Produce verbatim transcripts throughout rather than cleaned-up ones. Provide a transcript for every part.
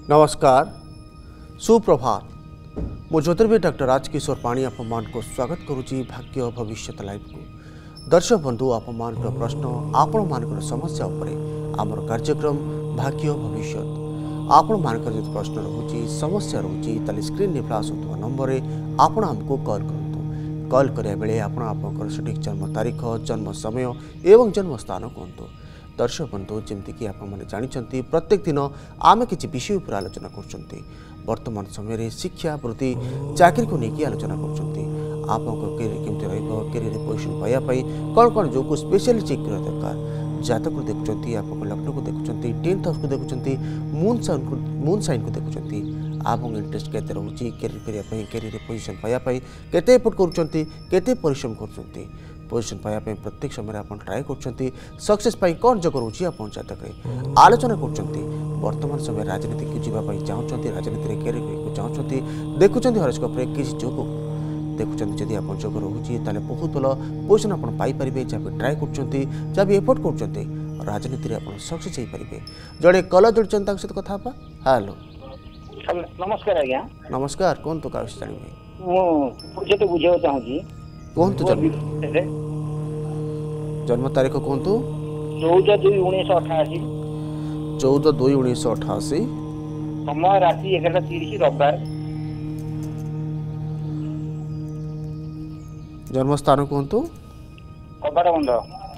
नमस्कार सुप्रभात मो ज्योतिर्विद डॉक्टर राजकिशोर पाणी आपमान को स्वागत करुच्ची भाग्य भविष्य लाइव को दर्शक बंधु आपमान प्रश्न आपण मान समस्या उपरे आमर कार्यक्रम भाग्य भविष्य आपण मान प्रश्न रोचे समस्या रोचे ताले स्क्रीन ने फ्लाश होता नंबर आपण हमको कॉल करंतु कॉल करिया बेले आपण आपनकर सठिक जन्म तारीख जन्म समय एवं जन्म स्थान कहतु दर्शक बंधु जमीक आपंती प्रत्येक दिन आम किसी विषय पर आलोचना कर वर्तमान समय शिक्षा वृत्ति चाकरी को लेकिन आलोचना कर आप कैरियर केमती रैरियर पोजिशन पाइबापी कौन कौन जो को स्पेशली चेक करवा दरकार जातक को देखुं आप लग्न को देखुं टेन्थ हाउस को देखुं मून साइन को मून साइन को देखुं आप इंटरेस्ट केते रोचे कैरियर करने कैरियर पोजिशन पाइबापी केते एफर्ट कर परिश्रम कर पोजिशन पाइबापी प्रत्येक समय आप ट्राए कर सक्सेस कौन जग रोचे आप जातक आलोचना कर वर्तमान समय राजनीति को जावाई चाहते राजनीति कैरियर को चाहते देखुं हॉरोस्कोप किसी जोग देखुं जदि आप जोग रोचे बहुत भल पोजिशन आप पाइपर जहाँ ट्राए कर जहाँ एफर्ट कर राजनीति आप सक्सेस हो पारे जड़े कल जोड़ी सहित कथा हेलो नमस्कार आज्ञा नमस्कार कौन तो क्या जानवे मुझे बुझे चाहूँगी कहतु जन्म तारीख कहतु चौदह दुई उन्नीस अठाशी चौदह दुई उन्नीस अठाशी समय राति एगारटा तीस रविवार जन्म स्थान कहतु कबाड़ बंध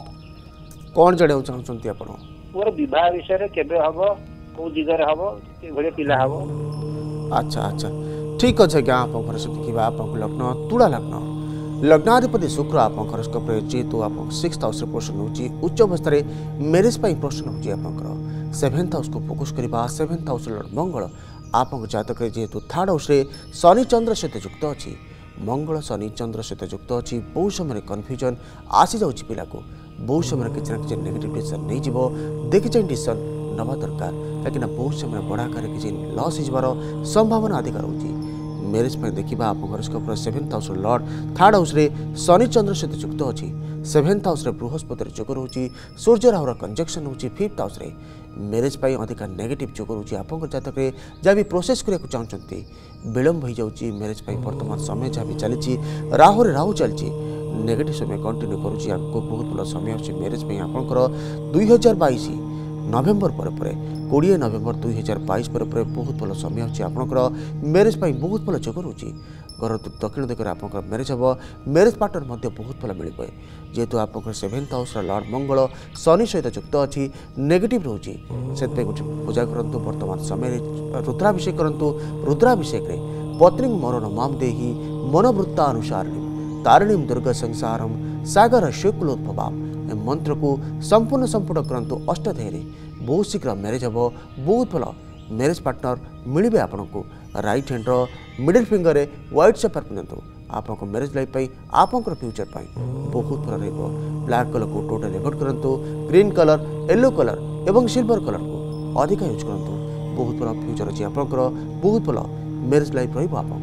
कौन जाना चाहते आप मोर विवाह विषय केबे हम कौ दिगरे हम कि पिला हम अच्छा अच्छा ठीक अच्छे क्या आप आप लग्न तुला लग्न लग्नाधिपति शुक्र आप हॉरोस्कोप जेहेतु आप सिक्स हाउस प्रश्न होची उच्च अवस्था मैरिज प्रश्न होची आप सेवेन्थ हाउस को फोकस करवा सेवेन्थ हाउस लॉर्ड मंगल आप जातक जेहेतु थर्ड हाउस शनि चंद्र सहित युक्त अच्छी मंगल शनि चंद्र सहित युक्त अच्छी बहुत समय कन्फ्यूजन आसी जाऊँगी पिला को बहुत समय किसी ना कि नेगेटिव डिसीजन नहीं देखी चाहिए डिसीजन नवा दरकार कहीं बहुत समय बड़ाकार किसी लॉस हो संभावना अधिक रोचे मैरिज पर देखा आप horoscope seventh house lord third house Shani Chandra सहित युक्त अच्छी सेवेन्थ हाउस बृहस्पति जोग रोचे सूर्य राहुर कंजक्शन होची फिफ्थ हाउस मैरिज पर अधिक नेगेटिव जोग रोचे आप जातक जहाँ भी प्रोसेस करने चाहते विलंब हो जाऊँगी मैरिज पर वर्तमान समय जहाँ भी चली राहुरे राहु चलती नेगेटिव समय कंटिन्यू करुँची आपको बहुत भल समय अच्छे मैरिज पर आपंकर दुई हजार बैश नवेम्बर पर पर कोड़े नवेम्बर दुई हजार बैश पर पर बहुत भल समय अच्छे आपंकर मैरिज पर बहुत भल जोग रोचे घर दक्षिण दिगरे आप मैरिज हम मैरिज पार्टनर बहुत भल मिल जेहेतु आप seventh house lord Mangal Shani सहित युक्त अच्छी नेगेटिव रोचे से गोटे पूजा करूँ वर्तमान समय रुद्राभिषेक करूँ रुद्राभिषेक पत्नी मरण माम देही मनोवृत्तानुसार तारिणी दुर्ग संसारम सागर शुक्लोद्भवा मंत्र को संपूर्ण संपूर्ण करंतु अष्टध्यायी बहुत शीघ्र मैरिज हम बहुत भल मैरिज पार्टनर मिले आपन को right hand middle finger white sapphire पिंधु आप मैरिज लाइफ आपंकर फ्यूचर पाई बहुत भल रहा ब्लैक कलर को टोटल एवॉइड करूँ ग्रीन कलर येलो कलर एवं सिल्वर कलर को अधिक यूज करूँ बहुत भल फ्यूचर अच्छी आपंकर बहुत भल मैरिज लाइफ रहा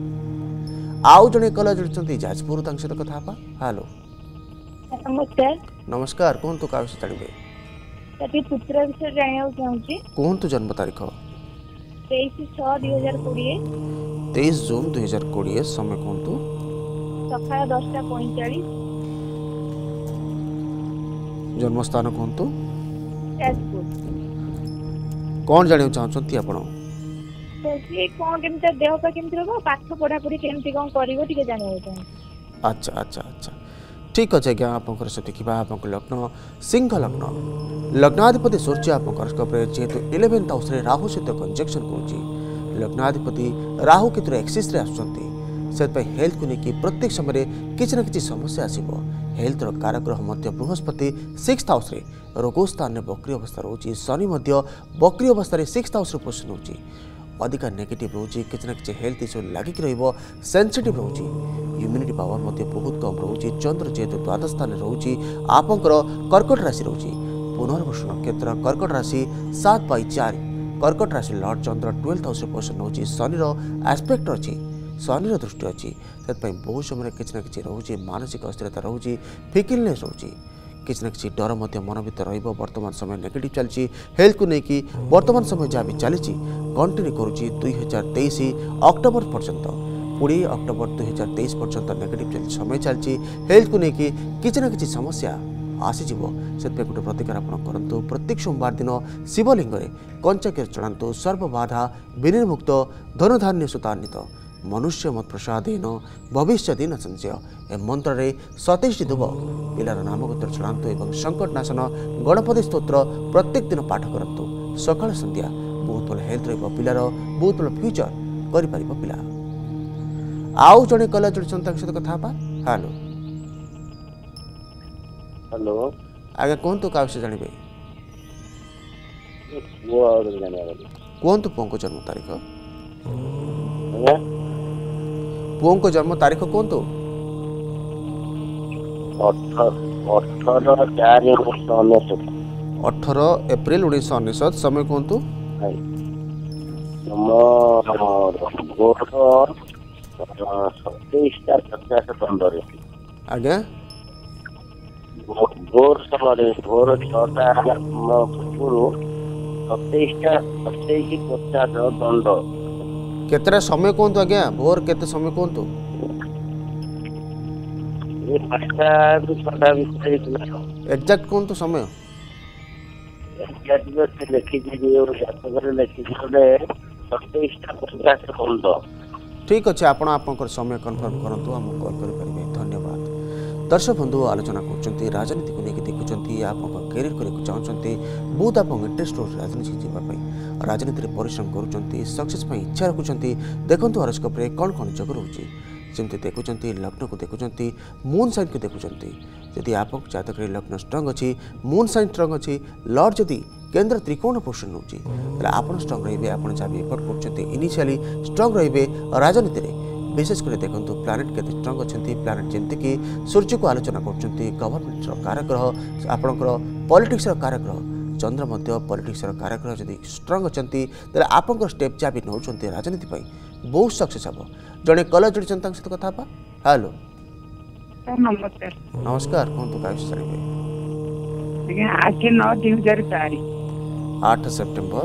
आउ जड़े कल जोड़ी जाजपुर सहित कथा हेलो नमस्कार नमस्कार कौन तो क्या जानवे पुत्र विषय जाना चाहूँगी कौन तो जन्म तारीख तेईस छः दुई हजार कोड़े तेईस जून दुई हजार कोड़े समय कौन तो सकाल दसटा पैंतालीस जन्म स्थान कौन तो जाजपुर कौन जाना चाहते आप कौन केमती देह पा केमती रहा पाठ पढ़ा पढ़ी केमती कौन कर जाना चाहिए अच्छा अच्छा अच्छा ठीक अच्छे आज्ञा आप देखा आप लग्न सिंह लग्न लग्नाधिपति सूर्य आप हॉरोस्कोप जेहेतु इलेवेन्थ हाउस राहु सहित कंजक्शन कर लग्नाधिपति राहु केतु एक्सिस आसुँच हेल्थ को लेकिन प्रत्येक समय किसी न कि समस्या आसो हेल्थ कारग्रह बृहस्पति सिक्स हाउस रोग स्थान में बक्री अवस्था रोचे शनि बक्री अवस्था सिक्स हाउस पोजिशन होची अधिक नेगेटिव रोचे किसी न कि हेल्थ इश्यू लगिक सेंसिटिव रोचे इम्यूनिटी पावर बहुत कम रोचे चंद्र जेहेतु द्वादश स्थान रोचे आपंकर कर्कट राशि रोचे पुनर्वसु नक्षत्र कर्कट राशि सात बै चार कर्कट राशि lord Chandra twelfth house position होची शनि एस्पेक्ट अच्छी शनि दृष्टि अच्छी से बहुत समय किसी न कि रोचे मानसिक अस्थिरता रोचे फिकिलनेस रोचे किसी ना किसी डर मध्य मन भर रर्तमान समय नेगेटिव चलती हेल्थ को लेकिन वर्तमान समय जहाँ भी चली कंटिन्यू करुच्ची दुई हजार तेईस अक्टोबर पर्यंत कोड़े अक्टोबर दुई हजार तेईस पर्यंत नेगेटिव चलती समय चलती हेल्थ को लेकिन किसी ना किसी समस्या आसीज से गोटे प्रतिकार आप करूँ प्रत्येक सोमवार दिन शिवलिंग कंचा क्षीर चढ़ातु सर्वबाधा विनिर्मुक्त धनधान्य सुतान्वित मनुष्य मत प्रसादेन भविष्य दिन संचय ए मंत्र सतैश दुब पिलार नामगोत्र चढ़ातु और संकटनाशन गणपति स्तोत्र प्रत्येक दिन पाठ करूँ सकाल संध्या बहुत भल हेल्थ रिलार बहुत भल फ्यूचर कर पिला आउ जड़े कल जोड़ी सहित कथा हेलो हेलो आगे कहतु क्या विषय जानवे कहतु पुओं को जन्म तारीख पुओं को जन्म तारीख कहतु अठारह एप्रिल उन्नीस अनेशत समय कहतु आज्ञा भोर समय भोर छटा पूर्व सतैशटा सतैश पचास दंड केतरा समय कहतु आज्ञा भोर केते समय कहतु एक्जाक्ट कहतु समय ठीक अच्छे आप समय कन्फर्म करूँ आम कॉल करेंगे धन्यवाद। दर्शक बंधु आलोचना कर राजनीति को लेकिन देखुं आप कैरियर करने चाहते बहुत आप इंटरेस्ट रोज राजनीति जावाई राजनीति में परिश्रम कर सक्सेस इच्छा रखुंट देखो हॉरोस्कोप रे कौन कौन जोग रोचे जमी देखुं लग्न को देखुं मून साइन को देखुं जदि आप जातक लग्न स्ट्रंग अच्छी मून साइन स्ट्रंग अच्छी लॉर्ड जदि केंद्र त्रिकोण पोषण नौची आप स्ट्रंग रे आप जहाँ भी एफर्ट कर इनिशियली स्ट्रंग रे राजनीति में विशेषकर देखो प्लानेट के स्ट्रंग अच्छा प्लानेट जमीक सूर्य को आलोचना कर गवर्नमेंट कारग्रह आपणकर पॉलिटिक्स कारग्रह चंद्र मध्य पॉलिटिक्स कारग्रह जदि स्ट्रंग अच्छा आप स्टेप जहाँ भी नौ राजनीति बहुत सक्सेस हम जड़े कलर जोड़ी सहित कथा हेलो नमस्कार नमस्कार कहतु क्या विषय जानवे आठ नौ दुई हजार चार आठ सेप्टेम्बर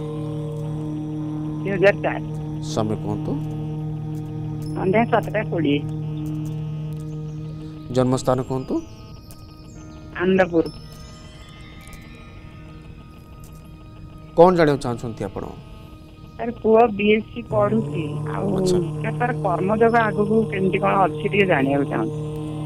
दुई हजार चार समय कहतु संध्या सातटा कोड़े जन्मस्थान कहतु आनंदपुर कौन जाना चाहते आपण तार पुआ बीएससी पढ़ुची तार कर्म जगह आगु केमती कौन अच्छी टे जाना चाहूँ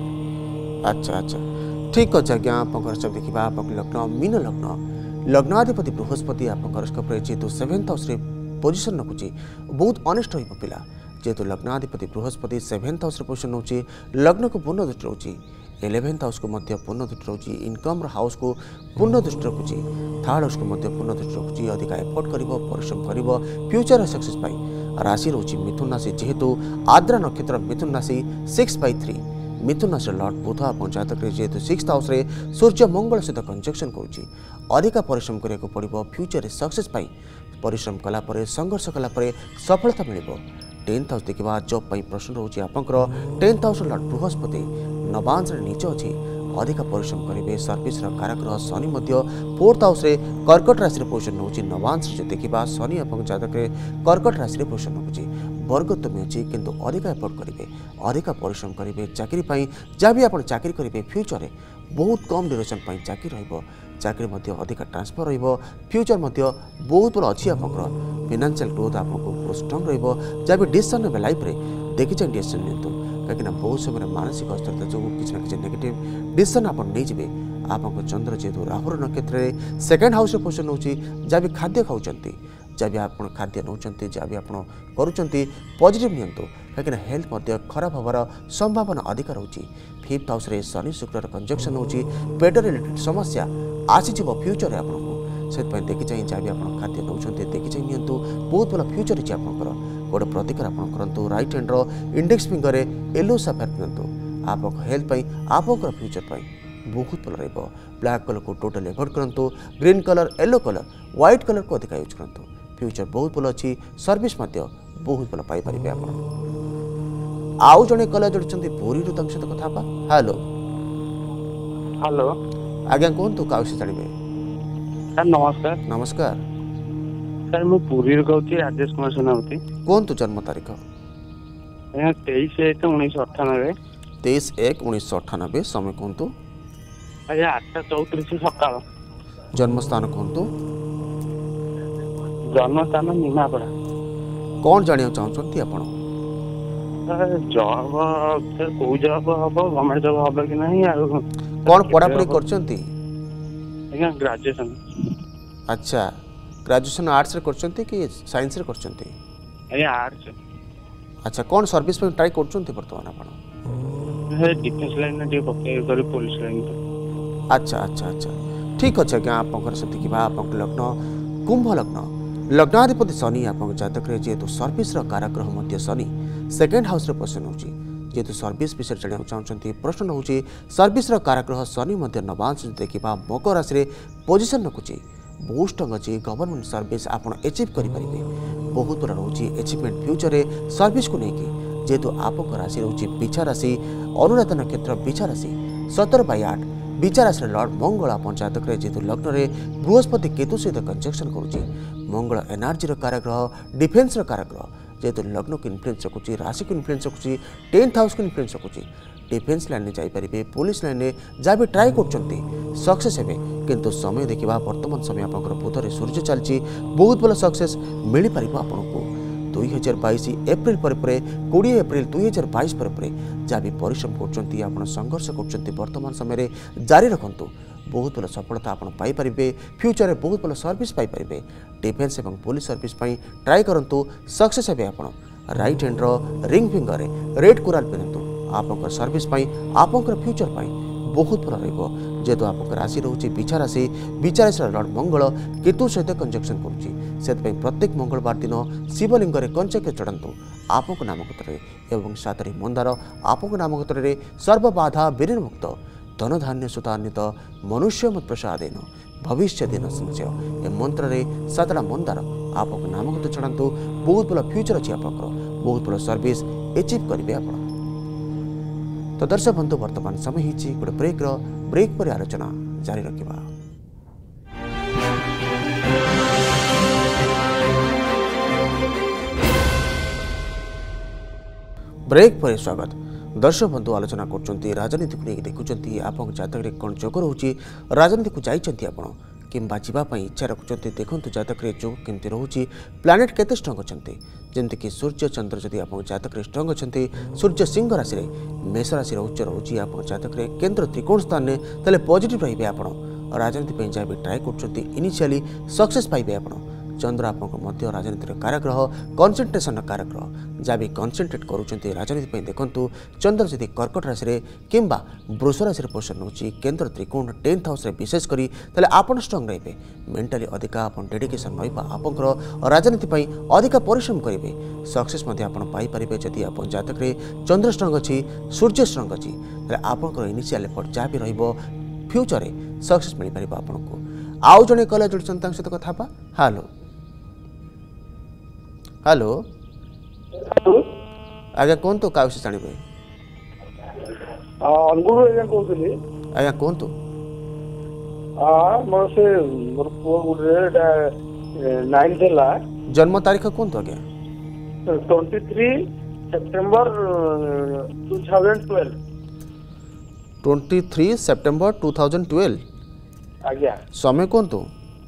अच्छा अच्छा ठीक अच्छे आज्ञा आप देखा आप लग्न मीन लग्न लग्नाधिपति बृहस्पति आप हॉरोस्कोप जेहेतु सेवेन्थ हाउस पोजिशन रखुच्छी बहुत अनिष्ट हो पिला जेहेतु लग्नाधिपति बृहस्पति सेवेन्थ हाउस पोजिशन नौ लग्न को पूर्ण दृष्टि रोचे इलेवेन्थ हाउस को मध्य पूर्ण दृष्टि रोचे इनकम हाउस को पूर्ण दृष्टि रखुच्छी थर्ड हाउस को मध्य पूर्ण दृष्टि रखुच्छी अधिक एफर्ट कर परिश्रम कर फ्यूचर सक्सेस पाई राशि रोचे मिथुन राशि जेहेतु आद्रा नक्षत्र मिथुन राशि सिक्स बै थ्री मिथुन राशि लॉर्ड बुध आप जातक जेहेतु सिक्स हाउस सूर्य मंगल सहित कंजक्शन करुच्ची अधिक परिश्रम करने पड़ो फ्यूचर सक्सेस पाई परिश्रम कलापर संघर्ष कलापर सफलता मिल टेन्थ हाउस देखा जॉब पर प्रश्न रोचे आपंकर टेन्थ हाउस लॉर्ड बृहस्पति नवांश नीच अच्छी अधिक परिश्रम करेंगे सर्विस कारग्रह शनि फोर्थ हाउस कर्कट राशि पोजिशन नौ नवांश देखा शनि और जातक कर्कट राशि पोजिशन नौकरी वर्ग तुम्हें अच्छी किंतु अधिक एफर्ट करेंगे अधिक परिश्रम करेंगे चाकरी जहाँ भी आप चाकरी करेंगे फ्यूचर बहुत कम ड्यूरेशन चाकरी रही अधिक ट्रांसफर फ्यूचर बहुत भल अच्छी आप फाइनेंशियल ग्रोथ आपको स्ट्रंग रहा भी डिसीजन ने लाइफ में देखी चाहिए डिसीजन नियंतु कहीं बहुत समय मानसिक अस्थिरता जो किसी ना किसी नेगेटिव डिसीजन आप नहीं आप चंद्र जेहेतु राहुर नक्षत्र सेकेंड हाउस पोजिशन नौ जहाँ भी खाद्य खाऊँ जहाँ भी आप खाद्य नौ जहाँ भी आप करुँच पॉजिटिव नियंतु कहीं हेल्थ खराब हबार संभावना अधिक रोचे फिफ्थ हाउस शनि शुक्र कंजक्शन हो पेट रिलेटेड समस्या आसीज फ्यूचर आपको से देखी चाहिए जहाँ भी आप खाद्य नौ देखी चाहिए नियंतु बहुत भल फ्यूचर अच्छी आपंकर गोटे प्रतिकार आप करूँ right hand index finger yellow sapphire पिंधु आप हेल्थ आपंकर फ्यूचर बहुत भल रहा ब्लैक कलर को टोटल एवॉइड करूँ green colour yellow colour white colour को अधिक यूज करूँ फ्यूचर बहुत भल अच्छी सर्विस बहुत भल पाइपर आप आउ जड़े कलर जोड़ी पुरी सहित कथा हेलो हेलो आज्ञा कहतु क्या जानवे सर नमस्कार नमस्कार सर मु पुरी कहूँ राजेश कुमार सेनापति कहतु जन्म तारीख आज्ञा तेईस एक उन्नीस अठानबे तेईस एक उन्नीस अठानबे समय कहतु आज्ञा आठटा चौतीस सकाल जन्मस्थान कहतु जन्मस्थान निमापड़ा कौन जाना चाहते आपण जॉब सर को जॉब हम गवर्नमेंट जॉब हम कि नहीं कौन पढ़ापढ़ी करछंती आज्ञा ग्रेजुएशन अच्छा ग्रेजुएशन आर्ट्स रे करछंती कि साइंस रे करछंती आज्ञा आर्ट्स अच्छा कौन सर्विस पे ट्राई करछंती वर्तमान आपण हे डिफेंस लाइन में डी पके करी पुलिस लाइन अच्छा अच्छा अच्छा ठीक अच्छे आज्ञा आपंकर से देखा आपंक लग्न कुंभ लग्न लग्नाधिपति शनि आपंक जातक जेहेतु सर्विस काराग्रह मध्य शनि सेकेंड हाउस रे पोजिशन होची जेहेतु सर्विस विषय जाना चाहते प्रश्न होची सर्विस काराग्रह शनि मध्य नवांश देखा मकर राशि रे पोजिशन रखुची बहुत स्ट्रंग अच्छी गवर्नमेंट सर्विस आपड़ एचिव करेंगे बहुत बड़ा रोचे एचिवमेंट फ्यूचर रे सर्विस को लेकिन जेहेतु आपंक राशि रोचे बिछा राशि अनुराधा नक्षत्र बिछा राशि सतर बै आठ बिचार राशि लॉर्ड मंगल आप जातक जेहेतु लग्न में बृहस्पति केतु सहित कंजक्शन करुच्ची मंगल एनर्जी काराग्रह डिफेन्स काराग्रह जेहेतु लग्न को इन्फ्लुएंस रखुच्छी राशि को इन्फ्लुएंस रखुच्छी टेन्थ हाउस को इन्फ्लुएंस रखुच्छी डिफेन्स लाइन में जापारे पुलिस लाइन में जहाँ भी ट्राए कर सक्सेस हे किंतु समय देखा वर्तमान समय आप बुधरे सूर्य चलती बहुत भल सक्सेस मिल पार आपन को दुई हजार बैश एप्रिल पर कोड़े एप्रिल दुई हजार बैश पर जहाँ भी परिश्रम कर संघर्ष कर वर्तमान समय जारी रखु बहुत भल सफलता आप पाइपर फ्यूचर में बहुत भल सर्विस पाइपर डिफेन्स और पुलिस सर्विस ट्राए करूँ सक्सेस हे आप right hand ring finger red coral पिंधु आप सर्विस आपंकर फ्यूचर बहुत भल रेहेतु आप राशि रोचे बिछा राशि बिछा राशि लॉर्ड मंगल केतु सहित कंजक्शन करुच्ची प्रत्येक मंगलवार दिन शिवलिंग कंचक चढ़ातु आपको नामकतर एवं सातरी मंदार आपको नामकतर सर्वबाधा विनिर्मुक्त धन धान्य सुतान्वित मनुष्य मत प्रसादेन भविष्य दिन संचय ए मंत्र रे सातटा मंदार आपको नामकत चढ़ातु बहुत भल फ्यूचर अच्छी आप बहुत भल सर्विस एचिव करेंगे आप तो दर्शक बंधु वर्तमान समय ही गोटे ब्रेक रो ब्रेक पर आलोचना जारी रखा ब्रेक पर स्वागत दर्शक बंधु आलोचना कर राजनीति को लेकिन देखुं आप जातक कौन जोग रोचे राजनीति को जाइए आप किंबा जावाई इच्छा रखुच्च देखो जातक जोग केमती रोचे प्लानेट केते स्ट्रंग अच्छा जमीक सूर्य चंद्र जदि आप जातक स्ट्रंग अच्छा सूर्य सिंह राशि में मेष राशि उच्च रोचे आप जातक केंद्र त्रिकोण स्थान में तेल पॉजिटिव रे आप राजनीति जहाँ भी ट्राए करिशियली सक्सेस पाइबे आप चंद्र आपको मध्य राजनीतिर काराग्रह कनसेंट्रेशन काराग्रह जहाँ भी कनसेंट्रेट करुँच राजनीति देखूँ चंद्र जदि कर्कट राशि में किंबा वृष राशि पोजिशन होची केंद्र त्रिकोण टेन्थ हाउस विशेषकर तेल आप स्ट्रंग रे मेंटाली अधिका आप डेडिकेशन रहा आपंकर राजनीति अधिका परिश्रम करेंगे सक्सेस पाइपर जदि आप जातक चंद्र स्ट्रंग अच्छी सूर्य स्ट्रंग अच्छी आपंकर इनिशियल एफर्ट जहाँ भी फ्यूचर में सक्सेस मिल पार आपको आउ जड़े कल जोड़छन सहित कथा हेलो हेलो आज्ञा कहतु क्या विषय जानवे अनुगुण आज्ञा कहते आज्ञा कहतु मोर से मोर पुओ गुटे नाइन्थ है जन्म तारीख कहतु आज्ञा twenty three September two thousand twelve twenty three September two thousand twelve आज्ञा समय कहतु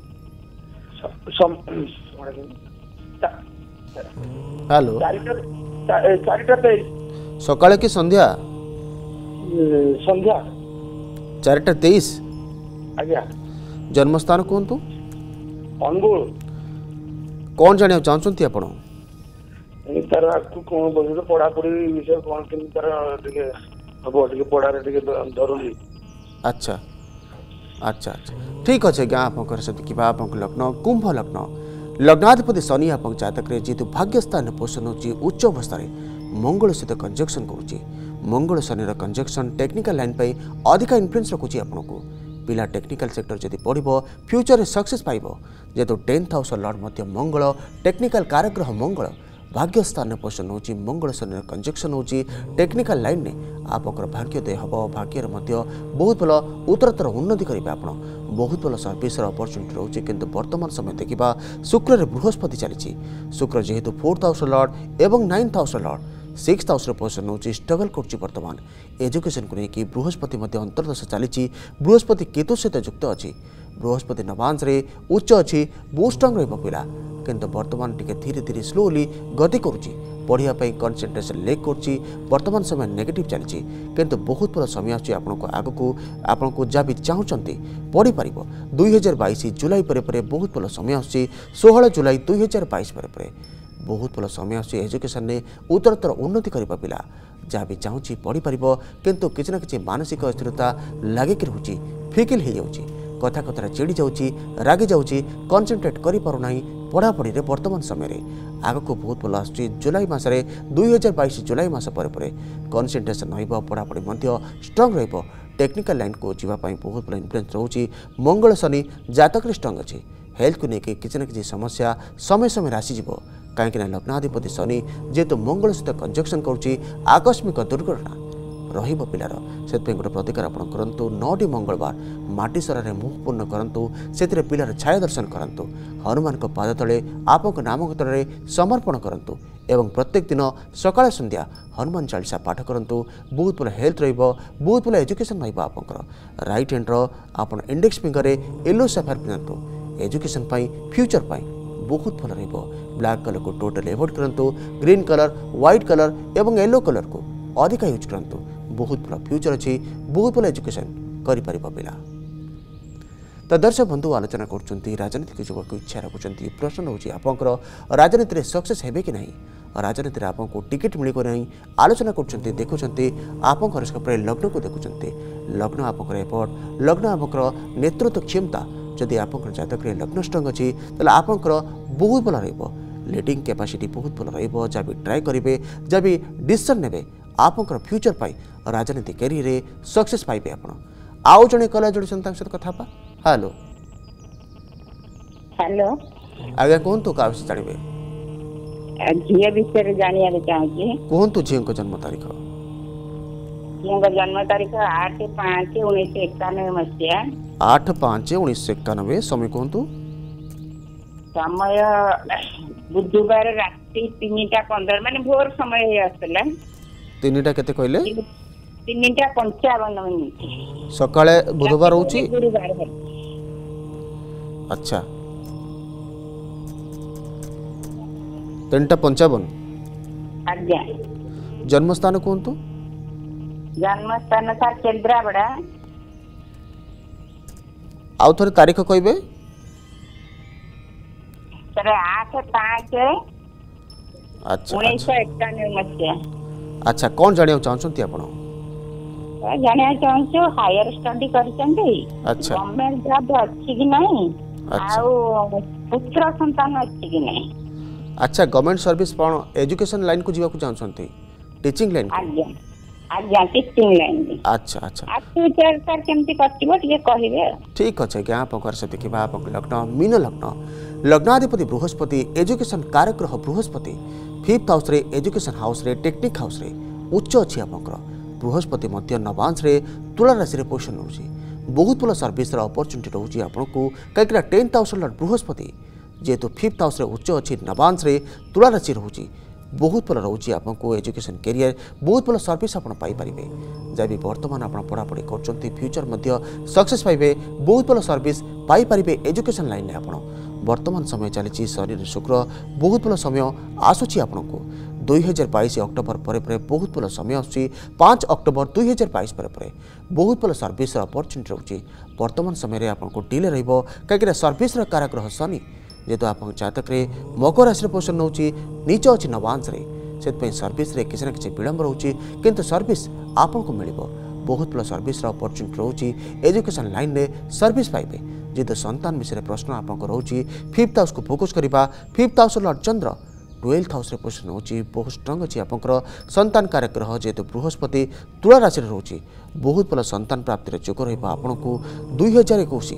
हेलो चारिटा तेईस सकाळे कि संध्या संध्या चारिटा तेईस आज्ञा जन्मस्थान कहतु अनुगुण कौन जाना चाहते आपण तार कौन बोल पढ़ापढ़ी विषय कौन केमी तार टिके हम टिके पढ़ारे टिके धरुनी अच्छा अच्छा अच्छा ठीक अच्छे क्या आप देखा आप लग्न कुंभ लग्न लग्नाधिपति शनि आप जातक जेहेतु भाग्यस्थान पोषण होची उच्च अवस्था मंगल सहित कंजक्शन करुच्ची Mangal Shani conjunction technical line पर अधिका इन्फ्लुएंस रखुच्छी आपको पिला टेक्निकल सेक्टर जदि पढ़ो फ्यूचर में सक्सेस पाइब जेहेतु टेन्थ हाउस लॉर्ड मध्य मंगल टेक्निकल काराग्रह मंगल भाग्य स्थान पोषण होची मंगल शनि कंजक्शन होची टेक्निकल लाइन ने आपकर भाग्योदय हम भाग्यर मध्य बहुत भल उत्तरोत्तर उन्नति करेंगे आप बहुत भल सर्विस अपरच्युनिटी रोचे किंतु वर्तमान समय देखा शुक्र रे बृहस्पति चली शुक्र जेहेतु फोर्थ हाउस लॉर्ड एवं ninth house lord six house position होची स्ट्रगल कर बर्तमान एजुकेशन को लेकिन बृहस्पति अंतर्दशा चली बृहस्पति केतु सहित युक्त अच्छी बृहस्पति नवांश रे उच्च अच्छी बहुत स्ट्रंग रहा किंतु वर्तमान टिके धीरे धीरे स्लोली गति करुच्ची पढ़ाई कनसेंट्रेशन लेक करुच्ची वर्तमान समय नेगेटिव चली किंतु बहुत बड़ा समय आगे को आपन को जहाँ भी चाहते पढ़ी पार दुई हजार बैश जुलाई पर बहुत बड़ा समय आसूँ षोह जुलाई दुई हजार बैश पर बहुत बड़ा समय आसूँ एजुकेशन ने उत्तरोत्तर उन्नति करने पिला जहाँ भी चाहूँगी पढ़ी पार किंतु किसी न कि मानसिक अस्थिरता लगिक रोचे फिकिल हो जाऊँगी कथा कथा चिड़ी जाऊँगी रागी जाऊँगी कनसेंट्रेट कर पारना पढ़ापढ़ी वर्तमान समय आग को बहुत भल आस जुलाई मसरे दुई हजार बैश जुलाई मस पर कनसेंट्रेशन पढ़ापढ़ी स्ट्रंग रहा टेक्निकल लाइन को जीवाई बहुत बड़ा इन्फ्लुएंस रोचे मंगल शनि जातक स्ट्रंग अच्छी हेल्थ को लेकिन किसी न कि समस्या समय समय आसीज कहीं लग्नाधिपति शनि जेहेतु मंगल सहित कंजक्शन करुच्ची आकस्मिक दुर्घटना रहिबो पिलार से गोटे प्रतिकार आपण करंतु नौटी मंगलवार माटी सरारे मुख पूर्ण करंतु से पिलार छाया दर्शन करंतु हनुमान को पाद तले आपको नाम तले समर्पण करंतु एवं प्रत्येक दिन सकाळ संध्या हनुमान चालीसा पाठ करंतु बहुत भल हेल्थ रहिबो बहुत भल एजुकेशन रहिबो आपनकर राइट हैंड रो आपण इंडेक्स फिंगर रे येलो सफायर पिनंतु एजुकेशन पाई फ्यूचर पाई बहुत भल रहिबो ब्लैक कलर को टोटल एवॉइड करंतु ग्रीन कलर व्हाइट कलर एवं येलो कलर को अधिक यूज करंतु बहुत भल फ्यूचर अच्छी बहुत भल एजुकेशन कर पिला तो दर्शक बंधु आलोचना कर राजनीतिक जुवक इच्छा रखुंट प्रश्न रोचे आपंकर राजनीति में सक्सेस हे कि नहीं राजनीति में आपको टिकेट मिल नहीं आलोचना कर देखुं आप हरोस्कोप लग्न को देखुं लग्न आपंकर एफर्ट लग्न आपंकर नेतृत्व क्षमता जदि आप जातक लग्न स्ट्रंग अच्छी तो आपंकर बहुत भल लीडिंग कैपेसिटी बहुत भल रहा भी ट्राए करेंगे जहाँ भी डिसीजन ने आपंकर फ्यूचर पाई राजनीति कैरियर रे सक्सेस पाइबे आपण आउ जने कला जोड़ी संतान सहित कथा पा हेलो हेलो आगे कोन तो का विषय जानिबे झिया विषय जानिया रे चाहूची कोन तो झियो को जन्म तारीख झियो का जन्म तारीख आठ पाँच उन्नीस इक्यानवे मसिया आठ पाँच उन्नीस इक्यानवे समय कोन तो समय बुधवार राति तीनटा पंद्रह माने भोर समय हे आसला तीनटा केते कहले तीनटा पंचावन मिनिट सकाळे बुधवार होची गुरुवार अच्छा तीनटा पंचावन आज्ञा जन्म स्थान कोन तो जन्म स्थान था केंद्रापड़ा आउ थरे तारीख कहबे सर आठ पाँच अच्छा उन्नीस इक्यानवे मसिया अच्छा कौन जानिया चाहछंती आपण जानिया चाहछु हायर स्टडी करछंती अच्छा गवर्नमेंट जॉब अछि कि नहीं अच्छा आउ पुत्र संतान अछि कि नहीं अच्छा गवर्नमेंट सर्विस पण एजुकेशन लाइन को जीवा को चाहछंती टीचिंग लाइन आज्ञा आज्ञा टीचिंग लाइन अच्छा अच्छा आ फ्यूचर सर केमती कटिबो टिके कहिबे ठीक अछि ज्ञा पकर से देखिबा आपन लग्न मीन लग्न लग्नाधिपति बृहस्पति एजुकेशन कारक ग्रह बृहस्पति फिफ्थ हाउस रे एजुकेशन हाउस रे टेक्निक हाउस रे उच्च अच्छी आपंकर बृहस्पति मध्य नवांश रे तुला राशि रे पोषण होची बहुत भल सर्विस अपरच्युनिटी रोचे आपको कहीं टेन्थ हाउस बृहस्पति जेहेतु फिफ्थ हाउस रे उच्च अच्छी नवांश रे तुला राशि रोचे बहुत भल रोचे आपको एजुकेशन कैरियर बहुत भल सर्विस आप पाइपर जहाँ भी बर्तमान आप पढ़ापढ़ी कर फ्यूचर मध्य सक्सेस पाइबे बहुत भल सर्विस पाइपर एजुकेशन लाइन में आप वर्तमान समय चली शनि शुक्र बहुत भल समय आसूची आपण को दुई हजार बैश अक्टोबर पर बहुत भल समय आसूँ पाँच अक्टोबर दुई हजार बैश पर बहुत भल सर्विस अपरच्युनिटी रोचे वर्तमान समय आपको डिले रहिबो कहीं सर्विस कारक शनि जेहेतु आप जातक मकर राशि पोषण होची नीच अच्छी नवांश से सर्विस किसी न किसी विलंब रोचे किंतु सर्विस आपन को मिलिबो बहुत भल सर्विस अपरच्युनिटी रोचे एजुकेशन लाइन में सर्विस पाइबे जेहेतु संतान विषय प्रश्न आपको रोचे फिफ्थ हाउस को फोकस करवा fifth house lord Chandra twelfth house पोषण होची बहुत स्ट्रंग अच्छी आपंकर संतान कारक ग्रह जेहेतु बृहस्पति तुला राशि रोचे बहुत भल संतान प्राप्तिर जोग रहा आपन को दुई हजार एकुश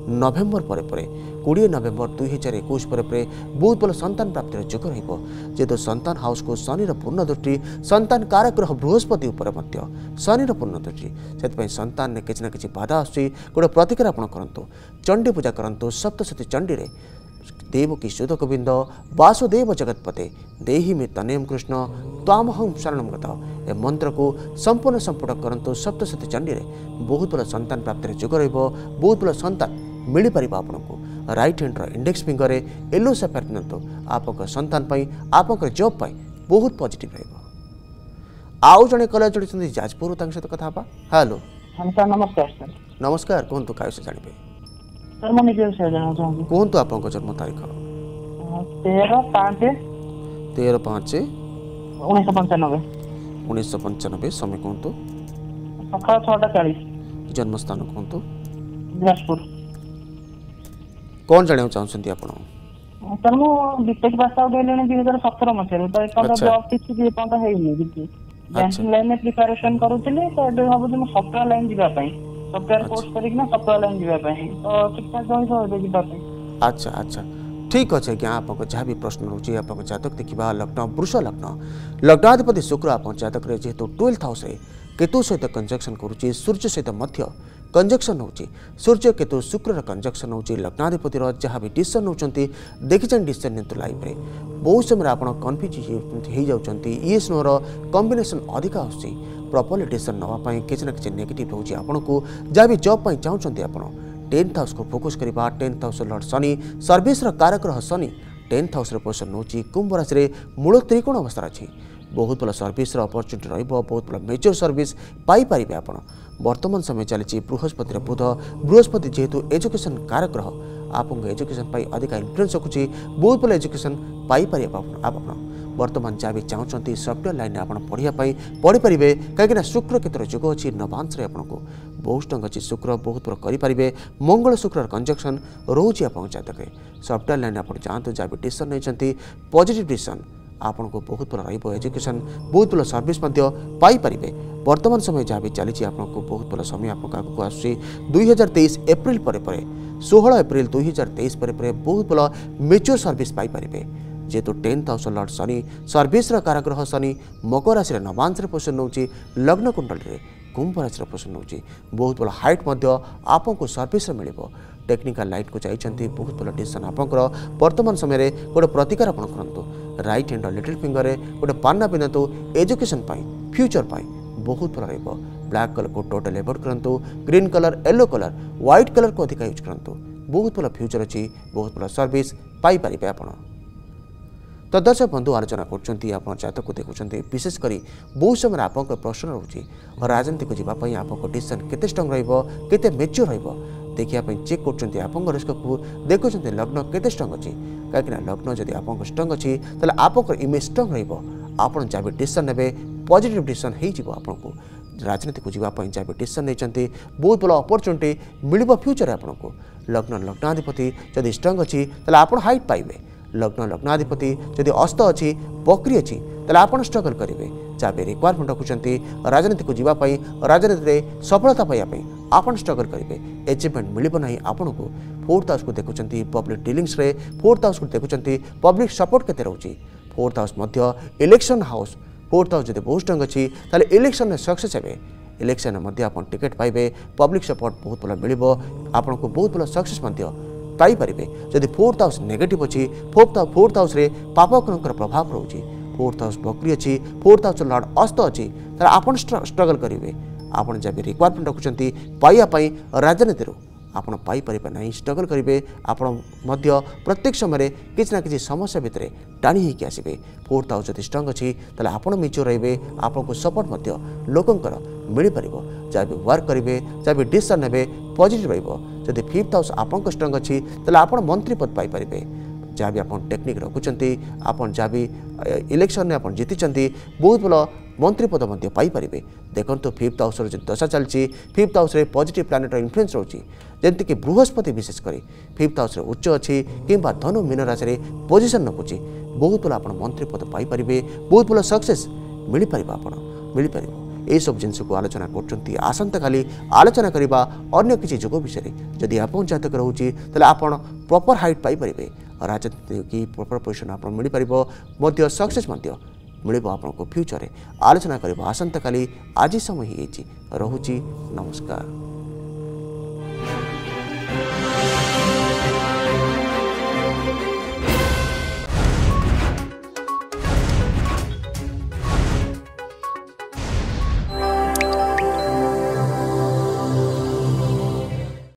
नवेम्बर पर पर कोड़े नवेम्बर दुई हजार एक पर बहुत भल संतान प्राप्तिर जोग रेतु संतान हाउस को शनिर पूर्ण दृष्टि संतान कारक ग्रह बृहस्पति उपर शनिर पूर्ण दृष्टि से संतान ने किसी ना कि बाधा आसूँ गोटे प्रतिकार आप करूँ चंडी पूजा करूँ सप्तशती चंडी रे देवकी सुध गोविंद वासुदेव जगतपते देहि मे तनयम कृष्ण तामहं शरणम गत ए मंत्र को संपूर्ण संपुट करंतु सप्तशती चंडी रे बहुत बड़ा संतान प्राप्ति जोग रहिबो बहुत बड़ा संतान मिल पारिबो आपनको राइट हैंड रो इंडेक्स फिंगर रे येलो सफेयर पिनंतु आपक संतान पई आपक जॉब पई बहुत पॉजिटिव रहिबो। आउ जने कला जोडी जाजपुर तांग सहित कथा बा। हेलो सर नमस्कार सर। नमस्कार कोन तो काय से जानिबे सर मैं निजे से जाना चाहूँ कोन तो आपको जन्म तारीख तेरह पाँच तेरह पाँच उन्नीस सौ पंचानबे उन्नीस सौ पंचानबे समय कौन तो सकाल छटा चालीस जन्म स्थान कौन तो जाजपुर कौन जाना चाहते आप सर मु बीटेक पास आउट हेलेनी दुई हजार सतर मसीह तो एक जॉब किसी भी पर्यंत है बैंकिंग लाइन में प्रिपरेशन करूଥିଲି तो ଏବେ ଭାବୁଛି ମୁଁ ସଫ୍ଟୱେयर ଲାଇନ୍ ଯିବା ପାଇଁ सॉफ्टवेयर कोर्स करिक ना सॉफ्टवेयर लाइन जीवा ପାଇଁ तो ठीक ठाक रही हो ଯିବା ପାଇଁ। अच्छा अच्छा ठीक अच्छे क्या आपको जहाँ भी प्रश्न रोचे आप जातक देखा लग्न वृष लग्न लग्नाधिपति शुक्र आप जातक जेहेतु ट्वेल्थ हाउस केतु सहित कंजक्शन करुच्ची सूर्य सहित मध्य कंजक्शन होची सूर्य केतु शुक्र कंजक्शन होची लग्नाधिपति जहाँ भी डिसीजन होती देखी डिसीजन नियंतु लाइफ में बहुत समय आप कन्फ्यूज हो जाती येस नोर कॉम्बिनेशन अधिका आसूँ प्रॉपर्ली डिसीजन नापी किसी ना कि नेगेटिव रोचे आपन को जहाँ भी जॉब पर चाहते आप टेन्थ हाउस को फोकस करवा tenth house lord Shani service कारक ग्रह शनि टेन्थ हाउस पोजिशन नौची कुंभ राशि मूल त्रिकोण अवस्था अच्छी बहुत भल सर्विस अपॉर्चुनिटी रहिबो बहुत भल मेच्योर सर्विस पाई पारिबे आपण वर्तमान समय चली बृहस्पति बुध बृहस्पति जेहेतु एजुकेशन कारक ग्रह आपको एजुकेशन पाई अधिक इन्फ्लुएंस रखुची बहुत भल एजुकेशन पाई पारि आप वर्तमान जहाँ भी चाहते सॉफ्टवेयर लाइन में आप पढ़ाई पढ़ी पारे कहीं शुक्र केतर जोग अच्छी नवांश आपको बहुत टंग अच्छी शुक्र बहुत बड़ करेंगे मंगल शुक्र कंजक्शन रोचे आप जातक सॉफ्टवेयर लाइन आप जातु जहाँ भी डिसीजन नहीं पॉजिटिव डिसीजन आपन को बहुत भल रही एजुकेशन बहुत भल सर्विस पाइपर वर्तमान समय जहाँ भी चली आपको बहुत भल समय आपको आसूँ दुई हजार तेईस एप्रिल पर षोह एप्रिल दुई हजार तेईस पर बहुत भल मेच्योर सर्विस पाइपर जेहेतु tenth house lord Shani service कारग्रह शनि मकर राशि नवांश पोजिशन नौची लग्न कुंडल कुंभ राशि पोजिशन नौची बहुत भल हाइट आपको सर्विस मिल टेक्निकल लाइन को चाहिए बहुत भल डिसीजन आपंकर वर्तमान समय गोटे प्रतिकार आप करूँ राइट हैंड लिटिल फिंगर गोटे पाना पिंधतु एजुकेशन फ्यूचर पाई बहुत भल रही ब्लैक कलर को टोटल एवॉइड करूँ green colour yellow colour white colour को अधिक यूज करूँ बहुत भल फ्यूचर अच्छी बहुत भल सर्विस पाइपर आप तो दर्शक बंधु आलोचना कर जातक को देखुं विशेषकर बहुत समय आप प्रश्न रोचे राजनीति को जावाई आप डिसीजन केते स्ट्रॉन्ग रहिते मेच्योर रखापी चेक कर देखुं लग्न केते स्ट्रॉन्ग अच्छी कहीं लग्न जदि आप स्ट्रॉन्ग अच्छी तेल आप इमेज स्ट्रॉन्ग रहा जहाँ भी डिसीजन ने पॉजिटिव डिसीजन हो राजनीति को जावाई जहाँ भी डिसीजन नहीं बहुत भल अपॉर्चुनिटी मिल फ्यूचर आपको लग्न लग्नाधिपति जदि स्ट्रॉन्ग अच्छी तेल आप हाइट पाइबे लग्न लग्नाधिपति जदि अस्त अच्छी बकरी अच्छी तेल आप स्ट्रगल करेंगे जहाँ भी रिक्वायरमेंट रखुच्च राजनीति को जावाई राजनीति सफलता पाइबा आप स्ट्रगल करेंगे एचिवमेंट मिलना आपन को फोर्थ हाउस को देखुं पब्लिक डीलिंग्स रे फोर्थ हाउस को देखुं पब्लिक सपोर्ट केते रोचे फोर्थ हाउस मध्य इलेक्शन हाउस फोर्थ हाउस जब बहुत स्ट्रॉन्ग अच्छी ताले इलेक्शन में सक्सेस हे इलेक्शन में आप टिकेट पाइबे पब्लिक सपोर्ट बहुत भल मिल आपको बहुत भल सक्सेस पाइपर जदि फोर्थ हाउस नेगेटिव अच्छी फोर्थ फोर्थ हाउस रे पापकर प्रभाव रोचे फोर्थ हाउस बकरी अच्छी फोर्थ हाउस लॉर्ड अस्त अच्छी ताले आप स्ट्रगल करेंगे आप जब भी रिक्वायरमेंट रखुच्च पाइबापी राजनीति आपड़ पाइपर ना स्ट्रगल करेंगे आप प्रत्येक समय किसी ना कि समस्या भितर टाणी होकर आसवे फोर्थ हाउस जब स्ट्रॉन्ग अच्छी ताले आप मेच्योर रहिबे आपको सपोर्ट लोकंकर मिल पार जहाँ भी वर्क करेंगे जहाँ भी डिसीजन ने पॉजिटिव रही फिफ्थ हाउस आपको स्ट्रॉन्ग अच्छी ताले आप मंत्री पद पाइपर जहाँ भी आप टेक्निक रखुच्च आप जहाँ भी इलेक्शन में आप जीति बहुत भल मंत्री पद पाइपर देखो तो फिफ्थ हाउस जो दशा चलती fifth house positive planet influence रोचे जमीक बृहस्पति विशेषकर फिफ्थ हाउस उच्च अच्छी कि धनु मीन राशि पोजिशन रखुच्छी बहुत भल आप मंत्री पद पाइपर बहुत भल सक्सेस मिल पार आप मिल पार यही सब जिनस को आलोचना कर आसंता काली आलोचना करवा अन्य किसी जोग विषय जदि आप जातक रोचे आप प्रॉपर हाइट पाइपर राजनीति प्रॉपर पोजिशन आप मिल पार सक्सेस मिल आपको फ्यूचर आलोचना करवा आसंता काली आज समय ही रोचे नमस्कार।